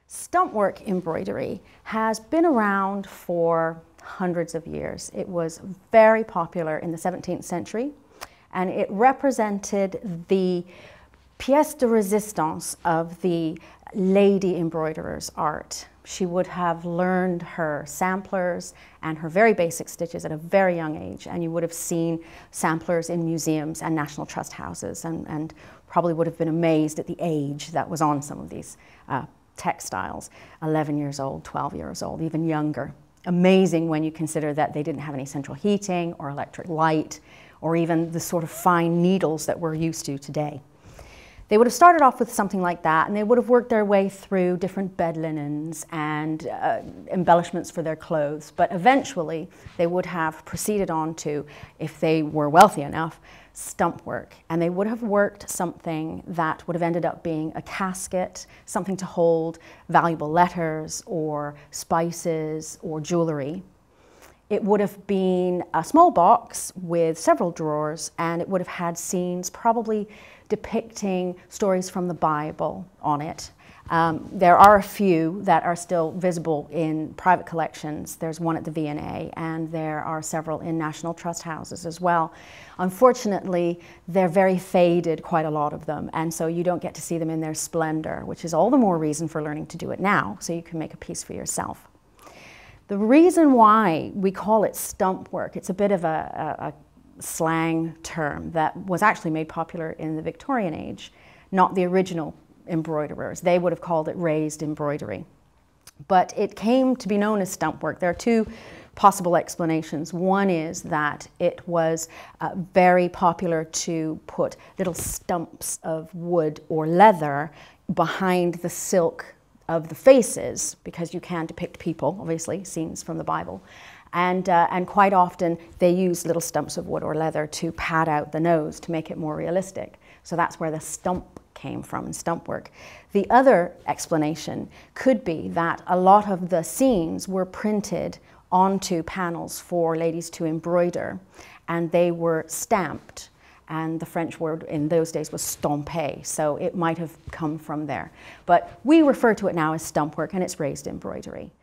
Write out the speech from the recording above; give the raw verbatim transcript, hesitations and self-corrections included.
Stumpwork embroidery has been around for hundreds of years. It was very popular in the seventeenth century, and it represented the pièce de résistance of the lady embroiderer's art. She would have learned her samplers and her very basic stitches at a very young age, and you would have seen samplers in museums and National Trust houses, and, and probably would have been amazed at the age that was on some of these uh, textiles. eleven years old, twelve years old, even younger. Amazing when you consider that they didn't have any central heating or electric light or even the sort of fine needles that we're used to today. They would have started off with something like that, and they would have worked their way through different bed linens and uh, embellishments for their clothes, but eventually they would have proceeded on to, if they were wealthy enough, stump work. And they would have worked something that would have ended up being a casket, something to hold valuable letters or spices or jewelry. It would have been a small box with several drawers, and it would have had scenes probably depicting stories from the Bible on it. Um, there are a few that are still visible in private collections. There's one at the V and A, and there are several in National Trust houses as well. Unfortunately, they're very faded, quite a lot of them, and so you don't get to see them in their splendor, which is all the more reason for learning to do it now, so you can make a piece for yourself. The reason why we call it stump work, it's a bit of a, a, a slang term that was actually made popular in the Victorian age, not the original embroiderers. They would have called it raised embroidery. But it came to be known as stump work. There are two possible explanations. One is that it was uh, very popular to put little stumps of wood or leather behind the silk of the faces, because you can depict people, obviously, scenes from the Bible. And, uh, and quite often they use little stumps of wood or leather to pad out the nose to make it more realistic. So that's where the stump came from in stump work. The other explanation could be that a lot of the scenes were printed onto panels for ladies to embroider, and they were stamped. And the French word in those days was stamper, so it might have come from there. But we refer to it now as stump work, and it's raised embroidery.